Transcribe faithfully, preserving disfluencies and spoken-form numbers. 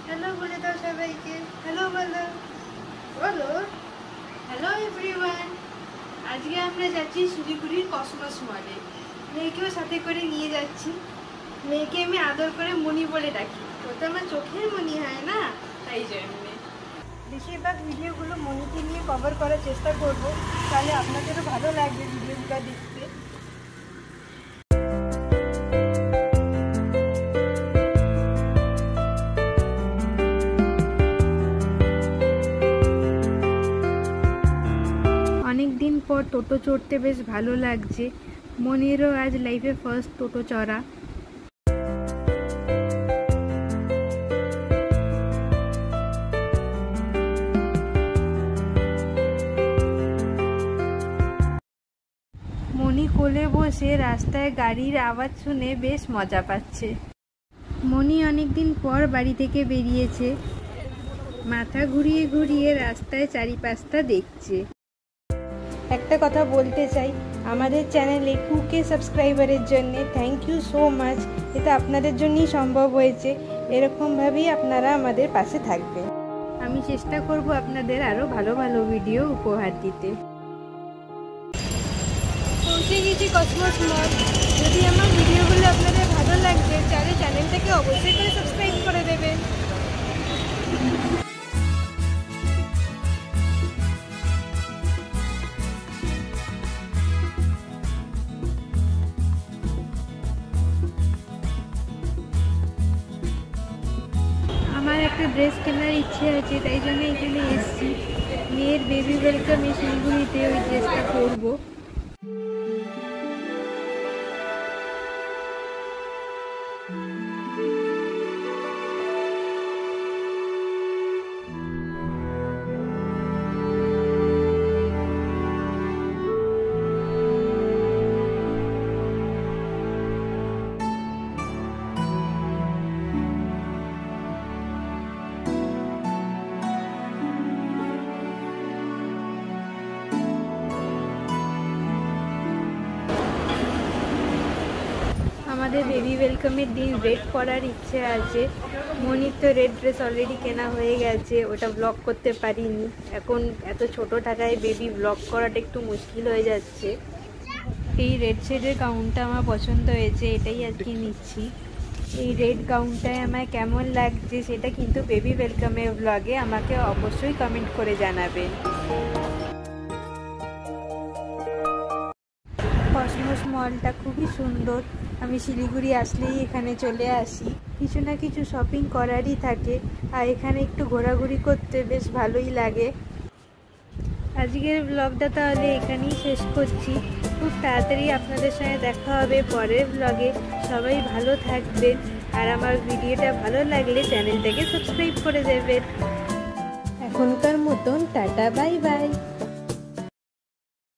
hello बोले दाओ सबाइके hello बोलो बोलो हेलो एवरीवन आज के আমরা যাচ্ছি শিলিগুড়ির কসমস মলে মেয়েকেও সাথে করে নিয়ে যাচ্ছি মেয়েকে আমি আদর করে মনি বলে ডাকি ও তো আমার চোখের মনি হয় না তাই জন্য বেশিরভাগ ভিডিওগুলো মনিকে নিয়ে কভার করার চেষ্টা করব তাহলে আপনাদেরও ভালো লাগবে ভিডিওগুলো দেখতে অনেক দিন পর টোটো চড়তে বেশ ভালো লাগছে মনিরও আজ লাইফে ফার্স্ট টোটো চড়া মনি কোলে বসে রাস্তায় গাড়ির আওয়াজ শুনে বেশ মজা পাচ্ছে মনি অনেকদিন পর বাড়ি থেকে বেরিয়েছে মাথা ঘুরিয়ে ঘুরিয়ে রাস্তায় চারিপাশটা দেখছে একটা কথা বলতে চাই আমাদের চ্যানেলে টু কে সাবস্ক্রাইবারের জন্য থ্যাংক ইউ সো মাচ এটা আপনাদের জন্যই সম্ভব হয়েছে এরকমভাবেই আপনারা আমাদের পাশে থাকবেন আমি চেষ্টা করব আপনাদের আরও ভালো ভালো ভিডিও উপহার দিতে পৌঁছে গেছি কসমস মল যদি আমার ভিডিওগুলো আপনাদের ভালো লাগবে তাহলে চ্যানেলটাকে অবশ্যই করে সাবস্ক্রাইব করে দেবেন আমার একটা ড্রেস কেনার ইচ্ছে আছে তাই জন্য এখানে এসেছি মেয়ের বেবি ওয়েলকামে শিলিগুড়িতে ওই ড্রেসটা পরবো আমাদের বেবি ওয়েলকামের দিন রেড পরার ইচ্ছে আছে মনির তো রেড ড্রেস অলরেডি কেনা হয়ে গেছে ওটা ব্লগ করতে পারিনি এখন এত ছোট টাকায় বেবি ব্লগ করাটা একটু মুশকিল হয়ে যাচ্ছে এই রেড শেডের গাউনটা আমার পছন্দ হয়েছে এটাই আর কি নিচ্ছি এই রেড গাউনটায় আমার কেমন লাগছে সেটা কিন্তু বেবি ওয়েলকামের ব্লগে আমাকে অবশ্যই কমেন্ট করে জানাবেন কসমস মলটা খুবই সুন্দর আমি শিলিগুড়ি আসলেই এখানে চলে আসি কিছু না কিছু শপিং করারই থাকে আর এখানে একটু ঘোরাঘুরি করতে বেশ ভালোই লাগে আজকের ব্লগটা তাহলে এখানেই শেষ করছি খুব তাড়াতাড়ি আপনাদের সঙ্গে দেখা হবে পরের ব্লগে সবাই ভালো থাকবেন আর আমার ভিডিওটা ভালো লাগলে চ্যানেলটাকে সাবস্ক্রাইব করে দেবেন এখনকার মতন টাটা বাই বাই